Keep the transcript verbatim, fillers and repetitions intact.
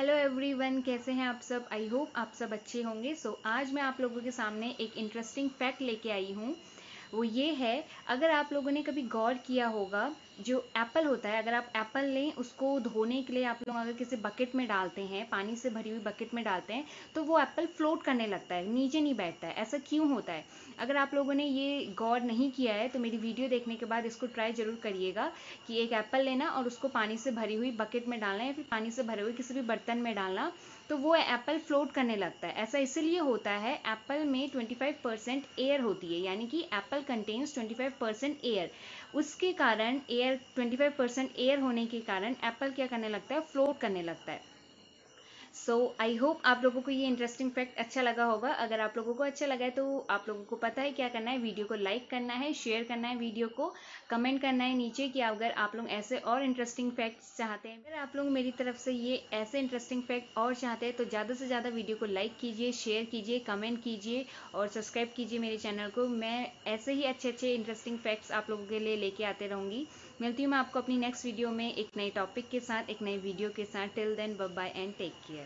Hello everyone, कैसे हैं आप सब। आई होप आप सब अच्छे होंगे। सो so, आज मैं आप लोगों के सामने एक इंटरेस्टिंग फैक्ट लेके आई हूँ। वो ये है, अगर आप लोगों ने कभी गौर किया होगा, जो एप्पल होता है, अगर आप एप्पल लें, उसको धोने के लिए आप लोग अगर किसी बकेट में डालते हैं, पानी से भरी हुई बकेट में डालते हैं, तो वो एप्पल फ्लोट करने लगता है, नीचे नहीं बैठता है। ऐसा क्यों होता है? अगर आप लोगों ने ये गौर नहीं किया है तो मेरी वीडियो देखने के बाद इसको ट्राई जरूर करिएगा कि एक एप्पल लेना और उसको पानी से भरी हुई बकेट में डालना या फिर पानी से भरे हुए किसी भी बर्तन में डालना, तो वो एप्पल फ्लोट करने लगता है। ऐसा इसलिए होता है, एप्पल में ट्वेंटी फाइव परसेंट एयर होती है, यानी कि apple contains twenty five percent air. उसके कारण air twenty five percent air होने के कारण एप्पल क्या करने लगता है, फ्लोट करने लगता है। सो आई होप आप लोगों को ये इंटरेस्टिंग फैक्ट अच्छा लगा होगा। अगर आप लोगों को अच्छा लगा है तो आप लोगों को पता है क्या करना है, वीडियो को लाइक करना है, शेयर करना है, वीडियो को कमेंट करना है नीचे कि अगर आप लोग ऐसे और इंटरेस्टिंग फैक्ट्स चाहते हैं, अगर आप लोग मेरी तरफ से ये ऐसे इंटरेस्टिंग फैक्ट और चाहते हैं तो ज़्यादा से ज़्यादा वीडियो को लाइक कीजिए, शेयर कीजिए, कमेंट कीजिए और सब्सक्राइब कीजिए मेरे चैनल को। मैं ऐसे ही अच्छे अच्छे इंटरेस्टिंग फैक्ट्स आप लोगों के लिए लेके आते रहूँगी। मिलती हूँ मैं आपको अपनी नेक्स्ट वीडियो में एक नए टॉपिक के साथ, एक नए वीडियो के साथ। Till then bye bye and take care.